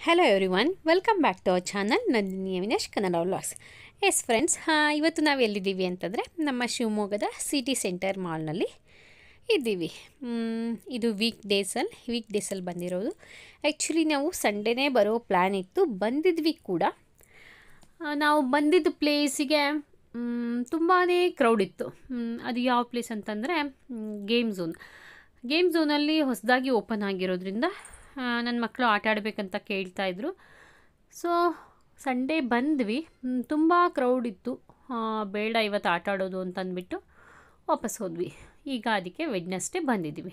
Hello everyone, welcome back to our channel Nandini Avinash Kannada vlogs. Yes friends, ಇವತ್ತು ನಾವು ಎಲ್ಲಿದ್ದೀವಿ ಅಂತಂದರೆ ನಮ್ಮ ಶಿವಮೊಗ್ಗದ ಸಿಟಿ ಸೆಂಟರ್ ಮಾಲ್ನಲ್ಲಿ ಇದ್ದೀವಿ. ಇದು ವೀಕ್ ಡೇಸಲ್ಲಿ ಬಂದಿರೋದು. ಆ್ಯಕ್ಚುಲಿ ನಾವು ಸಂಡೇನೇ ಬರೋ ಪ್ಲ್ಯಾನ್ ಇತ್ತು, ಬಂದಿದ್ವಿ ಕೂಡ. ನಾವು ಬಂದಿದ್ದ ಪ್ಲೇಸಿಗೆ ತುಂಬಾ ಕ್ರೌಡ್ ಇತ್ತು. ಅದು ಯಾವ ಪ್ಲೇಸ್ ಅಂತಂದರೆ ಗೇಮ್ ಝೋನಲ್ಲಿ ಹೊಸದಾಗಿ ಓಪನ್ ಆಗಿರೋದ್ರಿಂದ ನನ್ನ ಮಕ್ಕಳು ಆಟ ಆಡಬೇಕಂತ ಕೇಳ್ತಾಯಿದ್ರು. ಸೊ ಸಂಡೇ ಬಂದ್ವಿ, ತುಂಬ ಕ್ರೌಡ್ ಇತ್ತು. ಬೇಡ ಇವತ್ತು ಆಟ ಆಡೋದು ಅಂತಂದ್ಬಿಟ್ಟು ವಾಪಸ್ ಹೋದ್ವಿ. ಈಗ ಅದಕ್ಕೆ ವೆಡ್ನೆಸ್ಡೇ ಬಂದಿದ್ದೀವಿ.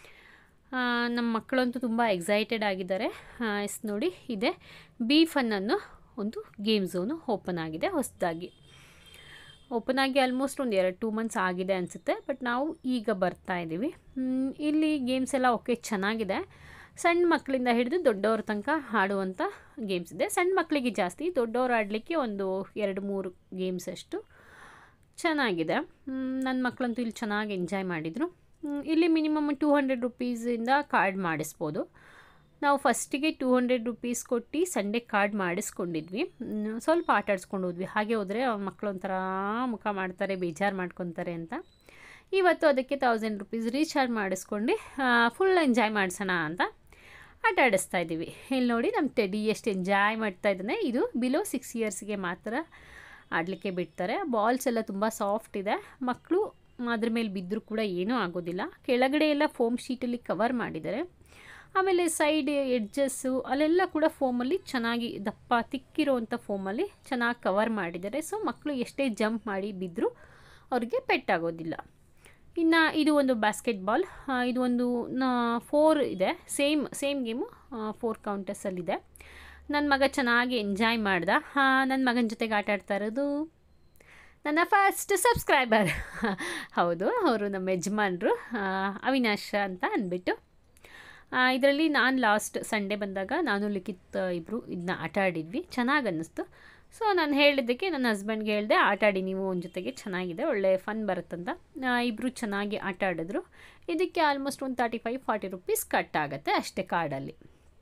ನಮ್ಮ ಮಕ್ಕಳಂತೂ ತುಂಬ ಎಕ್ಸೈಟೆಡ್ ಆಗಿದ್ದಾರೆ. ನೋಡಿ, ಇದೆ ಬಿ ಫನ್ ಅನ್ನೋ ಒಂದು ಗೇಮ್ ಝೋನು ಓಪನ್ ಆಗಿದೆ ಹೊಸದಾಗಿ. ಓಪನ್ ಆಗಿ ಆಲ್ಮೋಸ್ಟ್ ಒಂದು 2 ಮಂತ್ಸ್ ಆಗಿದೆ ಅನಿಸುತ್ತೆ. ಬಟ್ ನಾವು ಈಗ ಬರ್ತಾ ಇದ್ದೀವಿ. ಇಲ್ಲಿ ಗೇಮ್ಸ್ ಎಲ್ಲ ಓಕೆ ಚೆನ್ನಾಗಿದೆ. ಸಣ್ಣ ಮಕ್ಕಳಿಂದ ಹಿಡಿದು ದೊಡ್ಡವ್ರ ತನಕ ಆಡುವಂಥ ಗೇಮ್ಸ್ ಇದೆ. ಸಣ್ಣ ಮಕ್ಕಳಿಗೆ ಜಾಸ್ತಿ, ದೊಡ್ಡವ್ರು ಆಡಲಿಕ್ಕೆ ಒಂದು 2-3 ಗೇಮ್ಸ್ ಅಷ್ಟು ಚೆನ್ನಾಗಿದೆ. ನನ್ನ ಮಕ್ಕಳಂತೂ ಇಲ್ಲಿ ಚೆನ್ನಾಗಿ ಎಂಜಾಯ್ ಮಾಡಿದರು. ಇಲ್ಲಿ ಮಿನಿಮಮ್ 200 ರುಪೀಸಿಂದ ಕಾರ್ಡ್ ಮಾಡಿಸ್ಬೋದು. ನಾವು ಫಸ್ಟಿಗೆ 200 ರುಪೀಸ್ ಕೊಟ್ಟು ಸಂಡೇ ಕಾರ್ಡ್ ಮಾಡಿಸ್ಕೊಂಡಿದ್ವಿ. ಸ್ವಲ್ಪ ಆಟ ಆಡಿಸ್ಕೊಂಡು ಹೋದ್ವಿ. ಹಾಗೆ ಹೋದರೆ ಅವ್ರ ಮಕ್ಕಳು ಒಂಥರ ಮುಖ ಮಾಡ್ತಾರೆ, ಬೇಜಾರು ಮಾಡ್ಕೊತಾರೆ ಅಂತ ಇವತ್ತು ಅದಕ್ಕೆ 1000 ರುಪೀಸ್ ರೀಚಾರ್ಜ್ ಮಾಡಿಸ್ಕೊಂಡು ಫುಲ್ ಎಂಜಾಯ್ ಮಾಡಿಸೋಣ ಅಂತ ಆಟ ಆಡಿಸ್ತಾ ಇದ್ದೀವಿ. ಇಲ್ಲಿ ನೋಡಿ, ನಮ್ಮ ಟೆಡಿ ಎಷ್ಟು ಎಂಜಾಯ್ ಮಾಡ್ತಾ ಇದ್ದಾನೆ. ಇದು ಬಿಲೋ 6 ಇಯರ್ಸ್ಗೆ ಮಾತ್ರ ಆಡಲಿಕ್ಕೆ ಬಿಡ್ತಾರೆ. ಬಾಲ್ಸ್ ಎಲ್ಲ ತುಂಬ ಸಾಫ್ಟ್ ಇದೆ. ಮಕ್ಕಳು ಅದ್ರ ಮೇಲೆ ಬಿದ್ದರೂ ಕೂಡ ಏನೂ ಆಗೋದಿಲ್ಲ. ಕೆಳಗಡೆ ಎಲ್ಲ ಫೋಮ್ ಶೀಟಲ್ಲಿ ಕವರ್ ಮಾಡಿದ್ದಾರೆ. ಆಮೇಲೆ ಸೈಡ್ ಎಡ್ಜಸ್ಸು ಅಲ್ಲೆಲ್ಲ ಕೂಡ ಫೋಮಲ್ಲಿ ಚೆನ್ನಾಗಿ ದಪ್ಪ ತಿಕ್ಕಿರೋವಂಥ ಫೋಮಲ್ಲಿ ಚೆನ್ನಾಗಿ ಕವರ್ ಮಾಡಿದ್ದಾರೆ. ಸೊ ಮಕ್ಕಳು ಎಷ್ಟೇ ಜಂಪ್ ಮಾಡಿ ಬಿದ್ದರೂ ಅವ್ರಿಗೆ ಪೆಟ್ಟಾಗೋದಿಲ್ಲ. ಇನ್ನು ಇದು ಒಂದು ಬಾಸ್ಕೆಟ್ಬಾಲ್. ಇದು ಒಂದು 4 ಇದೆ. ಸೇಮ್ ಗೇಮು 4 ಕೌಂಟರ್ಸಲ್ಲಿದೆ. ನನ್ನ ಮಗ ಚೆನ್ನಾಗಿ ಎಂಜಾಯ್ ಮಾಡ್ದ. ನನ್ನ ಮಗನ ಜೊತೆಗೆ ಆಟ ಆಡ್ತಾ ಇರೋದು ನನ್ನ ಫಸ್ಟ್ ಸಬ್ಸ್ಕ್ರೈಬರ್. ಹೌದು, ಅವರು ನಮ್ಮ ಯಜಮಾನ್ರು ಅವಿನಾಶ್ ಅಂತ ಅಂದ್ಬಿಟ್ಟು. ಇದರಲ್ಲಿ ನಾನು ಲಾಸ್ಟ್ ಸಂಡೇ ಬಂದಾಗ ನಾನು ಲಿಖಿತ್ ಇಬ್ಬರು ಇದನ್ನ ಆಟ ಆಡಿದ್ವಿ. ಚೆನ್ನಾಗಿ ಅನ್ನಿಸ್ತು. ಸೊ ನಾನು ಹೇಳಿದ್ದಕ್ಕೆ ನನ್ನ ಹಸ್ಬೆಂಡ್ಗೆ ಹೇಳಿದೆ, ಆಟ ಆಡಿ ನೀವು ಒಂದು ಜೊತೆಗೆ, ಚೆನ್ನಾಗಿದೆ, ಒಳ್ಳೆ ಫನ್ ಬರುತ್ತಂತ. ಇಬ್ಬರು ಚೆನ್ನಾಗಿ ಆಟ ಆಡಿದ್ರು. ಇದಕ್ಕೆ ಆಲ್ಮೋಸ್ಟ್ ಒಂದು 35-40 ರುಪೀಸ್ ಕಟ್ ಆಗುತ್ತೆ ಅಷ್ಟೇ ಕಾರ್ಡಲ್ಲಿ.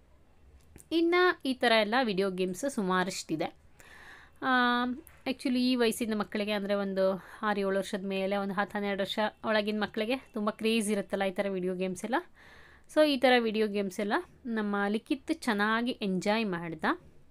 ಇನ್ನು ಈ ಥರ ಎಲ್ಲ ವಿಡಿಯೋ ಗೇಮ್ಸ್ ಸುಮಾರಷ್ಟಿದೆ. ಆ್ಯಕ್ಚುಲಿ ಈ ವಯಸ್ಸಿನ ಮಕ್ಕಳಿಗೆ ಅಂದರೆ ಒಂದು 6-7 ವರ್ಷದ ಮೇಲೆ, ಒಂದು 10-12 ವರ್ಷ ಒಳಗಿನ ಮಕ್ಕಳಿಗೆ ತುಂಬ ಕ್ರೇಜ್ ಇರುತ್ತಲ್ಲ ಈ ಥರ ವಿಡಿಯೋ ಗೇಮ್ಸ್ ಎಲ್ಲ. ಸೊ ಈ ಥರ ವಿಡಿಯೋ ಗೇಮ್ಸ್ ಎಲ್ಲ ನಮ್ಮ ಲಿಖಿತ್ ಚೆನ್ನಾಗಿ ಎಂಜಾಯ್ ಮಾಡ್ದ.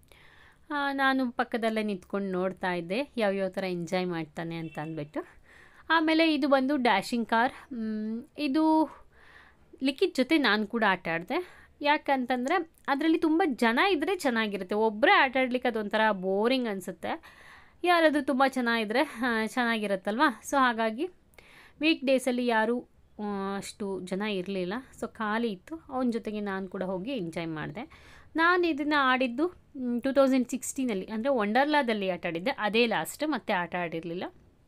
ನಾನು ಪಕ್ಕದಲ್ಲೇ ನಿಂತ್ಕೊಂಡು ನೋಡ್ತಾ ಇದ್ದೆ ಯಾವ್ಯಾವ ಥರ ಎಂಜಾಯ್ ಮಾಡ್ತಾನೆ ಅಂತ ಅಂದ್ಬಿಟ್ಟು. ಆಮೇಲೆ ಇದು ಬಂದು ಡ್ಯಾಶಿಂಗ್ ಕಾರ್. ಇದು ಲಿಖಿತ್ ಜೊತೆ ನಾನು ಕೂಡ ಆಟ ಆಡಿದೆ. ಯಾಕಂತಂದರೆ ಅದರಲ್ಲಿ ತುಂಬ ಜನ ಇದ್ದರೆ ಚೆನ್ನಾಗಿರುತ್ತೆ. ಒಬ್ಬರೇ ಆಟ ಆಡ್ಲಿಕ್ಕೆ ಅದೊಂಥರ ಬೋರಿಂಗ್ ಅನಿಸುತ್ತೆ. ಯಾರಾದರೂ ತುಂಬ ಚೆನ್ನಾಗಿದ್ದರೆ ಚೆನ್ನಾಗಿರುತ್ತಲ್ವ. ಸೊ ಹಾಗಾಗಿ ವೀಕ್ ಡೇಸಲ್ಲಿ ಯಾರೂ ಅಷ್ಟು ಜನ ಇರಲಿಲ್ಲ. ಸೊ ಖಾಲಿ ಇತ್ತು. ಅವನ ಜೊತೆಗೆ ನಾನು ಕೂಡ ಹೋಗಿ ಎಂಜಾಯ್ ಮಾಡಿದೆ. ನಾನು ಇದನ್ನು ಆಡಿದ್ದು 2016 ಅಂದರೆ ವಂಡರ್ಲಾದಲ್ಲಿ ಆಟ ಆಡಿದ್ದೆ. ಅದೇ ಲಾಸ್ಟ್, ಮತ್ತೆ ಆಟ ಆಡಿರಲಿಲ್ಲ.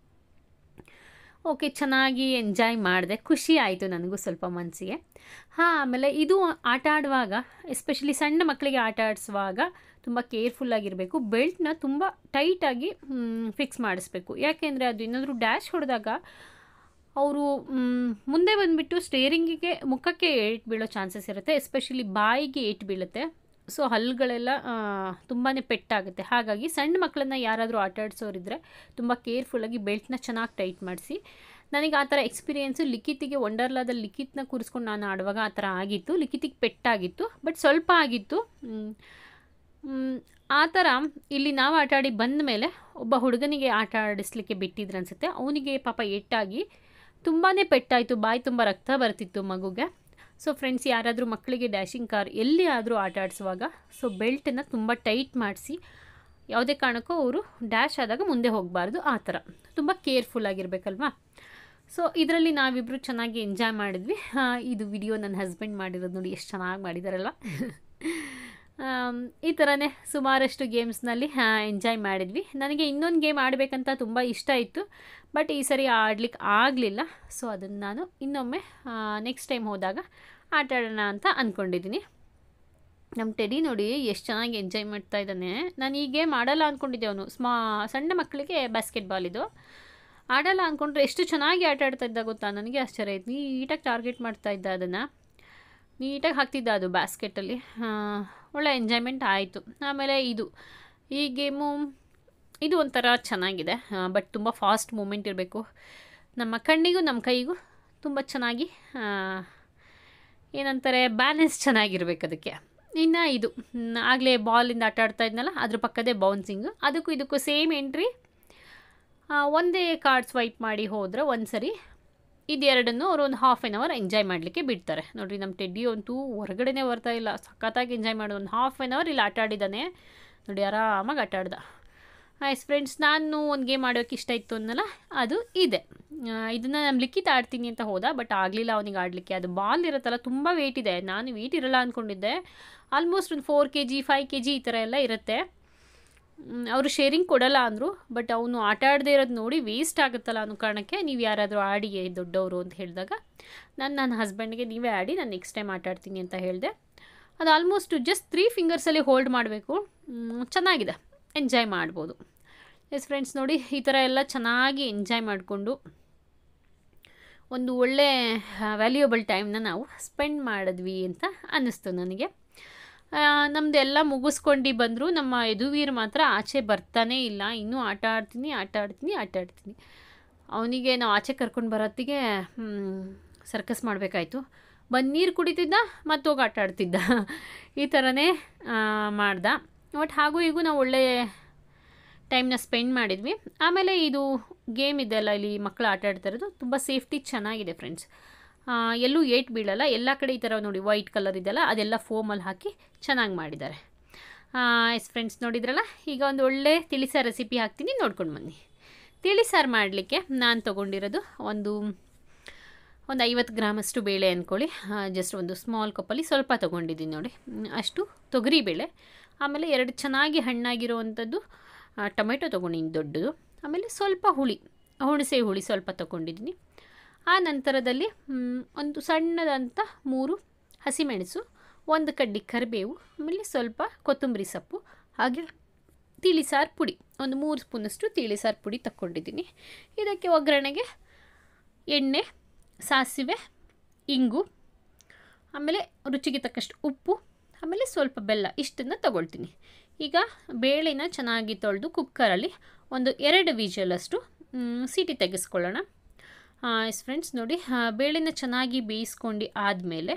ಓಕೆ, ಚೆನ್ನಾಗಿ ಎಂಜಾಯ್ ಮಾಡಿದೆ. ಖುಷಿ ಆಯಿತು ನನಗೂ ಸ್ವಲ್ಪ ಮನಸ್ಸಿಗೆ. ಆಮೇಲೆ ಇದು ಆಟ ಆಡುವಾಗ, ಎಸ್ಪೆಷಲಿ ಸಣ್ಣ ಮಕ್ಕಳಿಗೆ ಆಟ ಆಡಿಸುವಾಗ ತುಂಬ ಕೇರ್ಫುಲ್ಲಾಗಿರಬೇಕು. ಬೆಲ್ಟ್ನ ತುಂಬ ಟೈಟಾಗಿ ಫಿಕ್ಸ್ ಮಾಡಿಸ್ಬೇಕು. ಯಾಕೆಂದರೆ ಅದು ಏನಾದರೂ ಡ್ಯಾಶ್ ಹೊಡೆದಾಗ ಅವರು ಮುಂದೆ ಬಂದುಬಿಟ್ಟು ಸ್ಟೇರಿಂಗಿಗೆ ಮುಖಕ್ಕೆ ಏಟು ಬೀಳೋ ಚಾನ್ಸಸ್ ಇರುತ್ತೆ. ಎಸ್ಪೆಷಲಿ ಬಾಯಿಗೆ ಏಟು ಬೀಳುತ್ತೆ. ಸೊ ಹಲ್ಲುಗಳೆಲ್ಲ ತುಂಬಾ ಪೆಟ್ಟಾಗುತ್ತೆ. ಹಾಗಾಗಿ ಸಣ್ಣ ಮಕ್ಕಳನ್ನ ಯಾರಾದರೂ ಆಟ ಆಡಿಸೋರಿದ್ದರೆ ತುಂಬ ಕೇರ್ಫುಲ್ಲಾಗಿ ಬೆಲ್ಟ್ನ ಚೆನ್ನಾಗಿ ಟೈಟ್ ಮಾಡಿಸಿ. ನನಗೆ ಆ ಥರ ಎಕ್ಸ್ಪೀರಿಯೆನ್ಸು ಲಿಖಿತಿಗೆ ವಂಡರ್ಲಾದಲ್ಲಿ ಲಿಖಿತ್ನ ಕೂರಿಸ್ಕೊಂಡು ನಾನು ಆಡುವಾಗ ಆ ಥರ ಆಗಿತ್ತು. ಲಿಖಿತಿಗೆ ಪೆಟ್ಟಾಗಿತ್ತು, ಬಟ್ ಸ್ವಲ್ಪ ಆಗಿತ್ತು. ಆ ಥರ ಇಲ್ಲಿ ನಾವು ಆಟ ಆಡಿ ಬಂದ ಮೇಲೆ ಒಬ್ಬ ಹುಡುಗನಿಗೆ ಆಟ ಆಡಿಸ್ಲಿಕ್ಕೆ ಬಿಟ್ಟಿದ್ರು ಅನಿಸುತ್ತೆ. ಅವನಿಗೆ ಪಾಪ ಏಟಾಗಿ ತುಂಬಾ ಪೆಟ್ಟಾಯಿತು. ಬಾಯಿ ತುಂಬ ರಕ್ತ ಬರ್ತಿತ್ತು ಮಗುಗೆ. ಸೊ ಫ್ರೆಂಡ್ಸ್, ಯಾರಾದರೂ ಮಕ್ಕಳಿಗೆ ಡ್ಯಾಶಿಂಗ್ ಕಾರ್ ಎಲ್ಲಿ ಆದರೂ ಆಟ ಆಡಿಸುವಾಗ ಸೊ ಬೆಲ್ಟನ್ನು ತುಂಬ ಟೈಟ್ ಮಾಡಿಸಿ, ಯಾವುದೇ ಕಾರಣಕ್ಕೂ ಅವರು ಡ್ಯಾಶ್ ಆದಾಗ ಮುಂದೆ ಹೋಗಬಾರ್ದು. ಆ ಥರ ತುಂಬ ಕೇರ್ಫುಲ್ಲಾಗಿರ್ಬೇಕಲ್ವಾ. ಸೊ ಇದರಲ್ಲಿ ನಾವಿಬ್ಬರು ಚೆನ್ನಾಗಿ ಎಂಜಾಯ್ ಮಾಡಿದ್ವಿ. ಇದು ವಿಡಿಯೋ ನನ್ನ ಹಸ್ಬೆಂಡ್ ಮಾಡಿರೋದು ನೋಡಿ, ಎಷ್ಟು ಚೆನ್ನಾಗಿ ಮಾಡಿದಾರಲ್ವ. ಈ ಥರನೇ ಸುಮಾರಷ್ಟು ಗೇಮ್ಸ್ನಲ್ಲಿ ಎಂಜಾಯ್ ಮಾಡಿದ್ವಿ. ನನಗೆ ಇನ್ನೊಂದು ಗೇಮ್ ಆಡಬೇಕಂತ ತುಂಬ ಇಷ್ಟ ಇತ್ತು, ಬಟ್ ಈ ಸರಿ ಆಡ್ಲಿಕ್ಕೆ ಆಗಲಿಲ್ಲ. ಸೊ ಅದನ್ನು ನಾನು ಇನ್ನೊಮ್ಮೆ ನೆಕ್ಸ್ಟ್ ಟೈಮ್ ಹೋದಾಗ ಆಟ ಆಡೋಣ ಅಂತ ಅಂದ್ಕೊಂಡಿದ್ದೀನಿ. ನಮ್ಮ ಟೆಡಿ ನೋಡಿ ಎಷ್ಟು ಚೆನ್ನಾಗಿ ಎಂಜಾಯ್ ಮಾಡ್ತಾ ಇದ್ದಾನೆ. ನಾನು ಈ ಗೇಮ್ ಆಡಲ್ಲ ಅಂದ್ಕೊಂಡಿದ್ದೆ. ಅವನು ಸಣ್ಣ ಮಕ್ಕಳಿಗೆ ಬಾಸ್ಕೆಟ್ಬಾಲ್ ಇದು ಆಡಲ್ಲ ಅಂದ್ಕೊಂಡ್ರೆ ಎಷ್ಟು ಚೆನ್ನಾಗಿ ಆಟ ಆಡ್ತಾ ಇದ್ದ ಗೊತ್ತಾ. ನನಗೆ ಆಶ್ಚರ್ಯ ಆಯ್ತು. ನೀಟಾಗಿ ಟಾರ್ಗೆಟ್ ಮಾಡ್ತಾ ಇದ್ದ ಅದನ್ನು. ನೀಟಾಗಿ ಹಾಕ್ತಿದ್ದೆ ಅದು ಬ್ಯಾಸ್ಕೆಟಲ್ಲಿ. ಒಳ್ಳೆ ಎಂಜಾಯ್ಮೆಂಟ್ ಆಯಿತು. ಆಮೇಲೆ ಈ ಗೇಮು ಇದು ಒಂಥರ ಚೆನ್ನಾಗಿದೆ, ಬಟ್ ತುಂಬ ಫಾಸ್ಟ್ ಮೂಮೆಂಟ್ ಇರಬೇಕು. ನಮ್ಮ ಕಣ್ಣಿಗೂ ನಮ್ಮ ಕೈಗೂ ತುಂಬ ಚೆನ್ನಾಗಿ ಏನಂತಾರೆ ಬ್ಯಾಲೆನ್ಸ್ ಚೆನ್ನಾಗಿರ್ಬೇಕು ಅದಕ್ಕೆ. ಇನ್ನು ಆಗಲೇ ಬಾಲಿಂದ ಆಟ ಆಡ್ತಾ ಇದ್ನಲ್ಲ, ಅದ್ರ ಪಕ್ಕದೇ ಬೌನ್ಸಿಂಗು. ಅದಕ್ಕೂ ಇದಕ್ಕೂ ಸೇಮ್ ಎಂಟ್ರಿ. ಒಂದೇ ಕಾರ್ಡ್ ಸ್ವೈಪ್ ಮಾಡಿ ಹೋದರೆ ಒಂದು ಸರಿ, ಇದೆರಡನ್ನು ಅವರು ಒಂದು ಹಾಫ್ ಆನ್ ಅವರ್ ಎಂಜಾಯ್ ಮಾಡಲಿಕ್ಕೆ ಬಿಡ್ತಾರೆ. ನೋಡಿರಿ, ನಮ್ಮ ಟೆಡ್ಡಿ ಅಂತೂ ಹೊರಗಡೆನೇ ಬರ್ತಾ ಇಲ್ಲ, ಸಖತ್ತಾಗಿ ಎಂಜಾಯ್ ಮಾಡೋದು. ಒಂದು ಹಾಫ್ ಆನ್ ಅವರ್ ಇಲ್ಲಿ ಆಟ ಆಡಿದ್ದಾನೆ ನೋಡಿ, ಆರಾಮಾಗಿ ಆಟ ಆಡ್ದ. ಎಸ್ ಫ್ರೆಂಡ್ಸ್, ನಾನು ಒಂದು ಗೇಮ್ ಆಡೋಕ್ಕೆ ಇಷ್ಟ ಇತ್ತು ಅನ್ನಲ್ಲ, ಅದು ಇದೆ. ಇದನ್ನು ನಾನು ಲಿಖಿತ ಆಡ್ತೀನಿ ಅಂತ ಹೋದ, ಬಟ್ ಆಗಲಿಲ್ಲ ಅವನಿಗೆ ಆಡಲಿಕ್ಕೆ. ಅದು ಬಾಲ್ ಇರುತ್ತಲ್ಲ, ತುಂಬ ವೆಯ್ಟ್ ಇದೆ. ನಾನು ವೆಯ್ಟ್ ಇರಲ್ಲ ಅಂದ್ಕೊಂಡಿದ್ದೆ. ಆಲ್ಮೋಸ್ಟ್ ಒಂದು 4 kg 5 kg ಈ ಥರ ಎಲ್ಲ ಇರುತ್ತೆ. ಅವರು ಶೇರಿಂಗ್ ಕೊಡಲ್ಲ ಅಂದರು, ಬಟ್ ಅವನು ಆಟ ಆಡದೇ ಇರೋದು ನೋಡಿ ವೇಸ್ಟ್ ಆಗುತ್ತಲ್ಲ ಅನ್ನೋ ಕಾರಣಕ್ಕೆ, ನೀವು ಯಾರಾದರೂ ಆಡಿ ದೊಡ್ಡವರು ಅಂತ ಹೇಳಿದಾಗ ನನ್ನ ಹಸ್ಬೆಂಡ್ಗೆ ನೀವೇ ಆಡಿ, ನಾನು ನೆಕ್ಸ್ಟ್ ಟೈಮ್ ಆಟ ಆಡ್ತೀನಿ ಅಂತ ಹೇಳಿದೆ. ಅದು ಆಲ್ಮೋಸ್ಟ್ ಜಸ್ಟ್ 3 ಫಿಂಗರ್ಸಲ್ಲಿ ಹೋಲ್ಡ್ ಮಾಡಬೇಕು. ಚೆನ್ನಾಗಿದೆ, ಎಂಜಾಯ್ ಮಾಡ್ಬೋದು. ಎಸ್ ಫ್ರೆಂಡ್ಸ್, ನೋಡಿ ಈ ಥರ ಎಲ್ಲ ಚೆನ್ನಾಗಿ ಎಂಜಾಯ್ ಮಾಡಿಕೊಂಡು ಒಂದು ಒಳ್ಳೆ ವ್ಯಾಲ್ಯೂಯಬಲ್ ಟೈಮ್ನ ನಾವು ಸ್ಪೆಂಡ್ ಮಾಡಿದ್ವಿ ಅಂತ ಅನ್ನಿಸ್ತು ನನಗೆ. ನಮ್ಮದು ಎಲ್ಲ ಮುಗಿಸ್ಕೊಂಡು ಬಂದರೂ ನಮ್ಮ ಯದುವೀರ್ ಮಾತ್ರ ಆಚೆ ಬರ್ತಾನೇ ಇಲ್ಲ. ಇನ್ನೂ ಆಟ ಆಡ್ತೀನಿ. ಅವನಿಗೆ ನಾವು ಆಚೆ ಕರ್ಕೊಂಡು ಬರೋತ್ತಿಗೆ ಸರ್ಕಸ್ ಮಾಡಬೇಕಾಯ್ತು. ಬಂದು ನೀರು ಕುಡಿತಿದ್ದ, ಮತ್ತೋಗಿ ಆಟ ಆಡ್ತಿದ್ದ. ಈ ಥರನೇ ಮಾಡ್ದ. ಬಟ್ ಹಾಗೂ ಹೀಗೂ ನಾವು ಒಳ್ಳೆ ಟೈಮ್ನ ಸ್ಪೆಂಡ್ ಮಾಡಿದ್ವಿ. ಆಮೇಲೆ ಇದು ಗೇಮ್ ಇದೆಲ್ಲ, ಇಲ್ಲಿ ಮಕ್ಕಳು ಆಟ ಆಡ್ತಾ ಇರೋದು ತುಂಬ ಸೇಫ್ಟಿ ಚೆನ್ನಾಗಿದೆ ಫ್ರೆಂಡ್ಸ್. ಎಲ್ಲೂ ಏಟ್ ಬೀಳಲ್ಲ. ಎಲ್ಲ ಕಡೆ ಈ ಥರ ನೋಡಿ ವೈಟ್ ಕಲರ್ ಇದೆಲ್ಲ, ಅದೆಲ್ಲ ಫೋಮಲ್ಲಿ ಹಾಕಿ ಚೆನ್ನಾಗಿ ಮಾಡಿದ್ದಾರೆ. ಎಸ್ ಫ್ರೆಂಡ್ಸ್, ನೋಡಿದ್ರಲ್ಲ, ಈಗ ಒಂದು ಒಳ್ಳೆ ತಿಳಿಸಾರು ರೆಸಿಪಿ ಹಾಕ್ತೀನಿ, ನೋಡ್ಕೊಂಡು ಬನ್ನಿ. ತಿಳಿಸಾರು ಮಾಡಲಿಕ್ಕೆ ನಾನು ತೊಗೊಂಡಿರೋದು ಒಂದು 50 ಗ್ರಾಮಷ್ಟು ಬೇಳೆ ಅಂದ್ಕೊಳ್ಳಿ. ಜಸ್ಟ್ ಒಂದು ಸ್ಮಾಲ್ ಕಪ್ಪಲ್ಲಿ ಸ್ವಲ್ಪ ತೊಗೊಂಡಿದ್ದೀನಿ ನೋಡಿ, ಅಷ್ಟು ತೊಗರಿ ಬೇಳೆ. ಆಮೇಲೆ 2 ಚೆನ್ನಾಗಿ ಹಣ್ಣಾಗಿರುವಂಥದ್ದು ಟೊಮೆಟೊ ತೊಗೊಂಡಿದ್ದೀನಿ ದೊಡ್ಡದು. ಆಮೇಲೆ ಸ್ವಲ್ಪ ಹುಣಸೆ ಹುಳಿ ಸ್ವಲ್ಪ ತೊಗೊಂಡಿದ್ದೀನಿ. ಆ ನಂತರದಲ್ಲಿ ಒಂದು ಸಣ್ಣದಂಥ 3 ಹಸಿಮೆಣಸು, 1 ಕಡ್ಡಿ ಕರಿಬೇವು, ಆಮೇಲೆ ಸ್ವಲ್ಪ ಕೊತ್ತಂಬರಿ ಸೊಪ್ಪು, ಹಾಗೆ ತಿಳಿಸಾರು ಪುಡಿ ಒಂದು 3 ಸ್ಪೂನಷ್ಟು ತಿಳಿಸಾರು ಪುಡಿ ತಗೊಂಡಿದ್ದೀನಿ. ಇದಕ್ಕೆ ಒಗ್ಗರಣೆಗೆ ಎಣ್ಣೆ, ಸಾಸಿವೆ, ಇಂಗು, ಆಮೇಲೆ ರುಚಿಗೆ ತಕ್ಕಷ್ಟು ಉಪ್ಪು, ಆಮೇಲೆ ಸ್ವಲ್ಪ ಬೆಲ್ಲ, ಇಷ್ಟನ್ನು ತಗೊಳ್ತೀನಿ. ಈಗ ಬೇಳೆನ ಚೆನ್ನಾಗಿ ತೊಳೆದು ಕುಕ್ಕರಲ್ಲಿ ಒಂದು 2 ವಿಷಲಷ್ಟು ಸೀಟಿ ತೆಗೆಸ್ಕೊಳ್ಳೋಣ. ಎಸ್ ಫ್ರೆಂಡ್ಸ್, ನೋಡಿ ಬೇಳೆನ ಚೆನ್ನಾಗಿ ಬೇಯಿಸ್ಕೊಂಡು ಆದಮೇಲೆ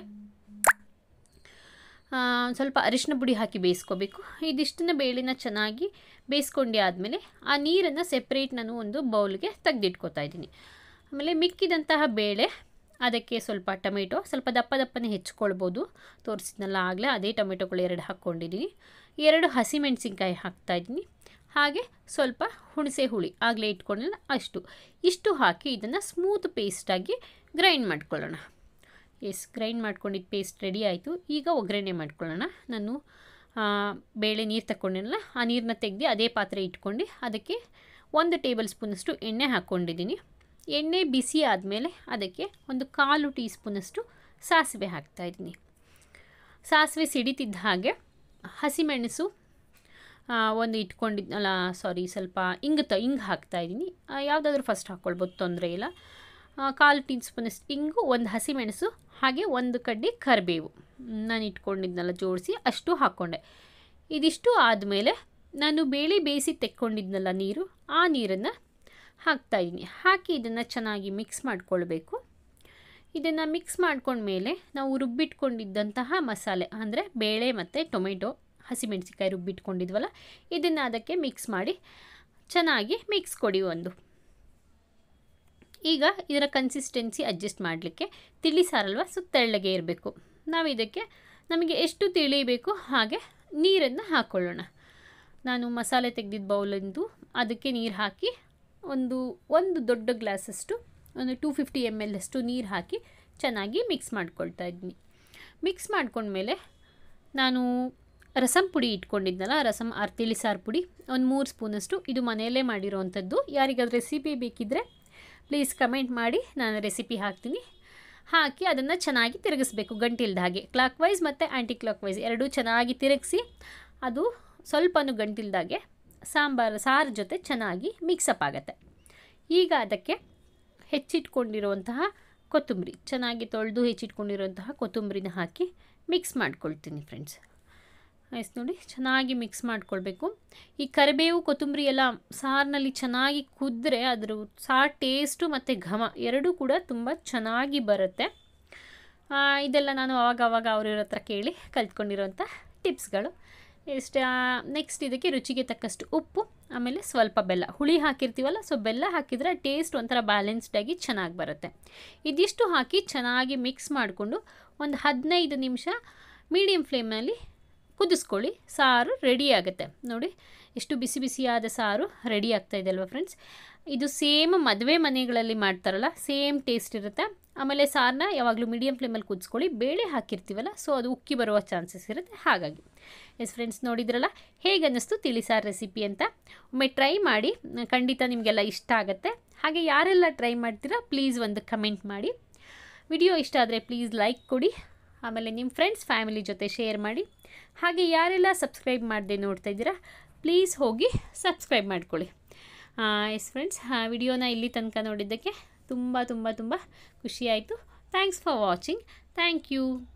ಸ್ವಲ್ಪ ಅರಿಶಿನ ಪುಡಿ ಹಾಕಿ ಬೇಯಿಸ್ಕೋಬೇಕು. ಇದಿಷ್ಟನ್ನು ಬೇಳೆನ ಚೆನ್ನಾಗಿ ಬೇಯಿಸ್ಕೊಂಡು ಆದಮೇಲೆ ಆ ನೀರನ್ನು ಸೆಪ್ರೇಟ್ ನಾನು ಒಂದು ಬೌಲ್ಗೆ ತೆಗೆದಿಟ್ಕೋತಾ ಇದ್ದೀನಿ. ಆಮೇಲೆ ಮಿಕ್ಕಿದಂತಹ ಬೇಳೆ, ಅದಕ್ಕೆ ಸ್ವಲ್ಪ ಟೊಮೆಟೊ, ಸ್ವಲ್ಪ ದಪ್ಪನೇ ಹೆಚ್ಕೊಳ್ಬೋದು, ತೋರಿಸಿದ್ನಲ್ಲ ಆಗಲೇ, ಅದೇ ಟೊಮೆಟೊಗಳು 2 ಹಾಕ್ಕೊಂಡಿದ್ದೀನಿ. 2 ಹಸಿಮೆಣಸಿನ್ಕಾಯಿ ಹಾಕ್ತಾಯಿದ್ದೀನಿ. ಹಾಗೆ ಸ್ವಲ್ಪ ಹುಣಸೆ ಹುಳಿ ಆಗಲೇ ಇಟ್ಕೊಂಡಿಲ್ಲ ಇಷ್ಟು ಹಾಕಿ ಇದನ್ನು ಸ್ಮೂತ್ ಪೇಸ್ಟಾಗಿ ಗ್ರೈಂಡ್ ಮಾಡ್ಕೊಳ್ಳೋಣ. ಗ್ರೈಂಡ್ ಮಾಡ್ಕೊಂಡಿದ್ದು ಪೇಸ್ಟ್ ರೆಡಿ ಆಯಿತು. ಈಗ ಒಗ್ಗರಣೆ ಮಾಡ್ಕೊಳ್ಳೋಣ. ನಾನು ಬೇಳೆ ನೀರು ತಗೊಂಡಿರಲ್ಲ, ಆ ನೀರನ್ನ ತೆಗೆದು ಅದೇ ಪಾತ್ರೆ ಇಟ್ಕೊಂಡು ಅದಕ್ಕೆ 1 ಟೇಬಲ್ ಸ್ಪೂನಷ್ಟು ಎಣ್ಣೆ ಹಾಕ್ಕೊಂಡಿದ್ದೀನಿ. ಎಣ್ಣೆ ಬಿಸಿ ಆದಮೇಲೆ ಅದಕ್ಕೆ ಒಂದು 1/4 ಟೀ ಸ್ಪೂನಷ್ಟು ಸಾಸಿವೆ ಹಾಕ್ತಾಯಿದ್ದೀನಿ. ಸಾಸಿವೆ ಸಿಡಿತಿದ್ದ ಹಾಗೆ ಹಸಿಮೆಣಸು ಒಂದು ಇಟ್ಕೊಂಡಿದ್ನಲ್ಲ, ಸ್ವಲ್ಪ ಇಂಗು ಹಾಕ್ತಾಯಿದ್ದೀನಿ. ಯಾವುದಾದ್ರೂ ಫಸ್ಟ್ ಹಾಕ್ಕೊಳ್ಬೋದು, ತೊಂದರೆ ಇಲ್ಲ. 1/4 ಟೀ ಸ್ಪೂನಷ್ಟು ಇಂಗು, 1 ಹಸಿಮೆಣಸು, ಹಾಗೆ 1 ಕಡ್ಡಿ ಕರಿಬೇವು ನಾನು ಇಟ್ಕೊಂಡಿದ್ನಲ್ಲ ಜೋಡಿಸಿ ಅಷ್ಟು ಹಾಕ್ಕೊಂಡೆ. ಇದಿಷ್ಟು ಆದಮೇಲೆ ನಾನು ಬೇಳೆ ಬೇಯಿಸಿ ತೆಕ್ಕೊಂಡಿದ್ನಲ್ಲ ನೀರು, ಆ ನೀರನ್ನು ಹಾಕ್ತಾಯಿದ್ದೀನಿ. ಹಾಕಿ ಇದನ್ನು ಚೆನ್ನಾಗಿ ಮಿಕ್ಸ್ ಮಾಡಿಕೊಳ್ಬೇಕು. ಇದನ್ನು ಮಿಕ್ಸ್ ಮಾಡ್ಕೊಂಡ್ಮೇಲೆ ನಾವು ರುಬ್ಬಿಟ್ಕೊಂಡಿದ್ದಂತಹ ಮಸಾಲೆ, ಅಂದರೆ ಬೇಳೆ ಮತ್ತು ಟೊಮೆಟೊ, ಹಸಿಮೆಣಸಿಕಾಯಿ ರುಬ್ಬಿಟ್ಕೊಂಡಿದ್ವಲ್ಲ, ಇದನ್ನು ಅದಕ್ಕೆ ಮಿಕ್ಸ್ ಮಾಡಿ ಚೆನ್ನಾಗಿ ಮಿಕ್ಸ್ ಕೊಡಿ. ಈಗ ಇದರ ಕನ್ಸಿಸ್ಟೆನ್ಸಿ ಅಡ್ಜಸ್ಟ್ ಮಾಡಲಿಕ್ಕೆ, ತಿಳಿಸಾರಲ್ವ, ತೆಳ್ಳಗೆ ಇರಬೇಕು. ನಾವು ಇದಕ್ಕೆ ನಮಗೆ ಎಷ್ಟು ತಿಳಿಬೇಕು ಹಾಗೆ ನೀರನ್ನು ಹಾಕ್ಕೊಳ್ಳೋಣ. ನಾನು ಮಸಾಲೆ ತೆಗೆದಿದ್ದ ಬೌಲಿಂದು ಅದಕ್ಕೆ ನೀರು ಹಾಕಿ ಒಂದು ದೊಡ್ಡ ಗ್ಲಾಸಷ್ಟು, ಒಂದು 250 ml ಅಷ್ಟು ನೀರು ಹಾಕಿ ಚೆನ್ನಾಗಿ ಮಿಕ್ಸ್ ಮಾಡ್ಕೊಳ್ತಾ ಇದ್ದೀನಿ. ಮಿಕ್ಸ್ ಮಾಡ್ಕೊಂಡ್ಮೇಲೆ ನಾನು ರಸಂ ಪುಡಿ ಇಟ್ಕೊಂಡಿದ್ನಲ್ಲ, ತಿಳಿಸಾರು ಪುಡಿ ಒಂದು 3 ಸ್ಪೂನಷ್ಟು, ಇದು ಮನೆಯಲ್ಲೇ ಮಾಡಿರೋವಂಥದ್ದು. ಯಾರಿಗಾದ್ರೂ ರೆಸಿಪಿ ಬೇಕಿದ್ದರೆ ಪ್ಲೀಸ್ ಕಮೆಂಟ್ ಮಾಡಿ, ನಾನು ರೆಸಿಪಿ ಹಾಕ್ತೀನಿ. ಹಾಕಿ ಅದನ್ನು ಚೆನ್ನಾಗಿ ತಿರುಗಿಸ್ಬೇಕು, ಗಂಟಿಲ್ದ ಹಾಗೆ. ಕ್ಲಾಕ್ ವೈಸ್ ಮತ್ತು ಆ್ಯಂಟಿ ಕ್ಲಾಕ್ ವೈಸ್ ಎರಡೂ ಚೆನ್ನಾಗಿ ತಿರುಗಿಸಿ, ಅದು ಸ್ವಲ್ಪನೂ ಗಂಟಿಲ್ದಾಗೆ ಸಾರು ಜೊತೆ ಚೆನ್ನಾಗಿ ಮಿಕ್ಸಪ್ ಆಗುತ್ತೆ. ಈಗ ಅದಕ್ಕೆ ಹೆಚ್ಚಿಟ್ಕೊಂಡಿರುವಂತಹ ಕೊತ್ತಂಬರಿ ಚೆನ್ನಾಗಿ ತೊಳೆದು ಹೆಚ್ಚಿಟ್ಕೊಂಡಿರೋಂತಹ ಕೊತ್ತಂಬರಿನ ಹಾಕಿ ಮಿಕ್ಸ್ ಮಾಡ್ಕೊಳ್ತೀನಿ ಫ್ರೆಂಡ್ಸ್. ಆಯ್ತು ನೋಡಿ, ಚೆನ್ನಾಗಿ ಮಿಕ್ಸ್ ಮಾಡ್ಕೊಳ್ಬೇಕು. ಈ ಕರಿಬೇವು ಕೊತ್ತಂಬರಿ ಎಲ್ಲ ಸಾರಿನಲ್ಲಿ ಚೆನ್ನಾಗಿ ಕುದ್ರೆ ಅದ್ರ ಸಾರು ಟೇಸ್ಟು ಮತ್ತು ಘಮ ಎರಡೂ ಕೂಡ ತುಂಬ ಚೆನ್ನಾಗಿ ಬರುತ್ತೆ. ಇದೆಲ್ಲ ನಾನು ಅವಾಗ ಅವ್ರ ಹತ್ರ ಕೇಳಿ ಕಲ್ತ್ಕೊಂಡಿರೋಂಥ ಟಿಪ್ಸ್ಗಳು. ನೆಕ್ಸ್ಟ್ ಇದಕ್ಕೆ ರುಚಿಗೆ ತಕ್ಕಷ್ಟು ಉಪ್ಪು, ಆಮೇಲೆ ಸ್ವಲ್ಪ ಬೆಲ್ಲ. ಹುಳಿ ಹಾಕಿರ್ತೀವಲ್ಲ, ಸೊ ಬೆಲ್ಲ ಹಾಕಿದರೆ ಟೇಸ್ಟ್ ಒಂಥರ ಬ್ಯಾಲೆನ್ಸ್ಡಾಗಿ ಚೆನ್ನಾಗಿ ಬರುತ್ತೆ. ಇದಿಷ್ಟು ಹಾಕಿ ಚೆನ್ನಾಗಿ ಮಿಕ್ಸ್ ಮಾಡಿಕೊಂಡು ಒಂದು 15 ನಿಮಿಷ ಮೀಡಿಯಮ್ ಫ್ಲೇಮ್ನಲ್ಲಿ ಕುದಿಸ್ಕೊಳ್ಳಿ. ಸಾರು ರೆಡಿ ಆಗುತ್ತೆ. ನೋಡಿ ಎಷ್ಟು ಬಿಸಿ ಬಿಸಿಯಾದ ಸಾರು ರೆಡಿ ಆಗ್ತಾಯಿದೆ ಅಲ್ವಾ ಫ್ರೆಂಡ್ಸ್. ಇದು ಸೇಮ್ ಮದುವೆ ಮನೆಗಳಲ್ಲಿ ಮಾಡ್ತಾರಲ್ಲ, ಸೇಮ್ ಟೇಸ್ಟ್ ಇರುತ್ತೆ. ಆಮೇಲೆ ಸಾರನ್ನ ಯಾವಾಗಲೂ ಮೀಡಿಯಮ್ ಫ್ಲೇಮಲ್ಲಿ ಕುದಿಸ್ಕೊಳ್ಳಿ. ಬೇಳೆ ಹಾಕಿರ್ತೀವಲ್ಲ, ಸೊ ಅದು ಉಕ್ಕಿ ಬರುವ ಚಾನ್ಸಸ್ ಇರುತ್ತೆ. ಹಾಗಾಗಿ ಫ್ರೆಂಡ್ಸ್, ನೋಡಿದ್ರಲ್ಲ ಹೇಗೆ ಅನ್ನಿಸ್ತು ತಿಳಿಸಾರು ರೆಸಿಪಿ ಅಂತ. ಒಮ್ಮೆ ಟ್ರೈ ಮಾಡಿ, ಖಂಡಿತ ನಿಮಗೆಲ್ಲ ಇಷ್ಟ ಆಗುತ್ತೆ. ಹಾಗೆ ಯಾರೆಲ್ಲ ಟ್ರೈ ಮಾಡ್ತೀರಾ ಪ್ಲೀಸ್ ಒಂದು ಕಮೆಂಟ್ ಮಾಡಿ. ವಿಡಿಯೋ ಇಷ್ಟ ಆದರೆ ಪ್ಲೀಸ್ ಲೈಕ್ ಕೊಡಿ. ಆಮೇಲೆ ನಿಮ್ಮ ಫ್ರೆಂಡ್ಸ್ ಫ್ಯಾಮಿಲಿ ಜೊತೆ ಶೇರ್ ಮಾಡಿ. ಹಾಗೆ ಯಾರೆಲ್ಲ ಸಬ್ಸ್ಕ್ರೈಬ್ ಮಾಡದೆ ನೋಡ್ತಾ ಇದ್ದೀರಾ ಪ್ಲೀಸ್ ಹೋಗಿ ಸಬ್ಸ್ಕ್ರೈಬ್ ಮಾಡ್ಕೊಳ್ಳಿ. ಫ್ರೆಂಡ್ಸ್, ವಿಡಿಯೋನ ಇಲ್ಲಿ ತನಕ ನೋಡಿದ್ದಕ್ಕೆ ತುಂಬ ಖುಷಿಯಾಯಿತು. Thanks for watching. Thank you.